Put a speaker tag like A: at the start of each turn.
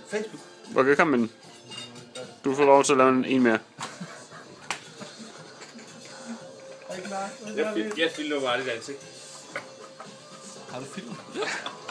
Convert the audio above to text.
A: Facebook.
B: Okay, kom med den. Du får lov til at lave en mere.
C: Jeg filmer bare dit ansigt.
A: Har du filmet?